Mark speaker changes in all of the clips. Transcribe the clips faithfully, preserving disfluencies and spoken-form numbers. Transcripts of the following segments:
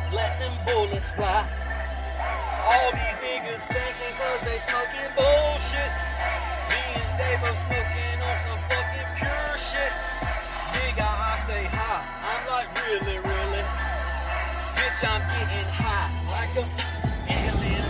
Speaker 1: let them bullets fly. All these niggas thinking cause they smoking bullshit. Me and Davo smoking on some fucking pure shit. Nigga, I stay high. I'm like really, really. Bitch, I'm getting high like a alien.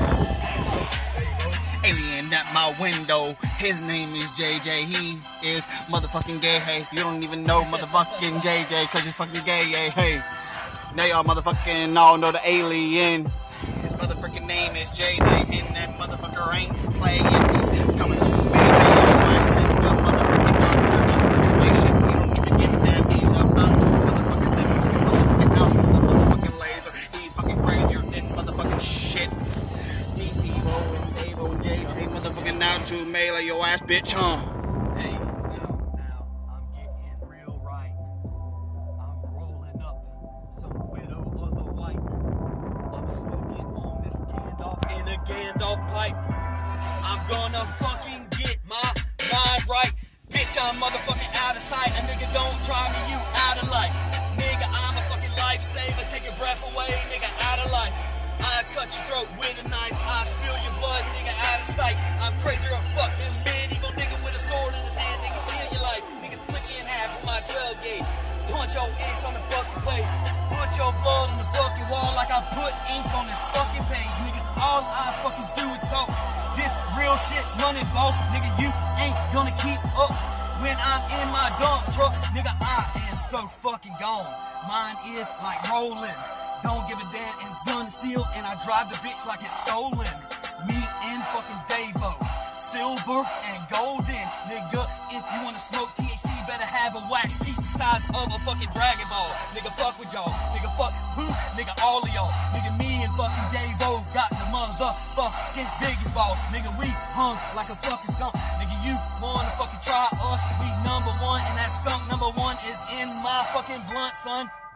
Speaker 2: Alien at my window. His name is J J. He is motherfucking gay. Hey, you don't even know motherfucking J J cause he's fucking gay. Hey, hey. Now y'all motherfucking all know the alien. His motherfucking name is J J. And that motherfucker ain't playing. He's coming to me. I send the motherfucking dog in the motherfucking spaceship. He don't even give a damn. He's about to motherfucking take the motherfucking house to the motherfucking laser. He's fucking crazier than motherfucking shit. D C O and Davo and J J motherfucking out to melee your ass, bitch, huh?
Speaker 1: Hey, now, now, I'm getting real right. I'm rolling up some Widow of the White. I'm smoking on this Gandalf in a Gandalf pipe. I'm gonna fucking get my mind right. Bitch, I'm motherfucking out of sight. A nigga don't try me, you out of life. Nigga, I'm a fucking lifesaver. Take your breath away, nigga, out of life. I cut your throat with a knife. I spill your blood, nigga, out of sight. I'm crazier than fuck than medieval nigga with a sword in his hand, nigga, kill your life. Nigga, split you in half with my twelve gauge. Punch your ace on the fucking place. Put your blood on the fucking wall like I put ink on this fucking page. Nigga, all I fucking do is talk. This real shit running, boss. Nigga, you ain't gonna keep up when I'm in my dump truck. Nigga, I am so fucking gone. Mine is like rolling. Don't give a damn, and it's done to steal, and I drive the bitch like it's stolen. Me and fucking Davo, silver and golden. Nigga, if you wanna smoke T H C, better have a wax piece the size of a fucking Dragon Ball. Nigga, fuck with y'all. Nigga, fuck who? Nigga, all of y'all. Nigga, me and fucking Davo got the motherfucking biggest balls. Nigga, we hung like a fucking skunk. Nigga, you wanna fucking try us? We number one, and that skunk number one is in my fucking blunt, son.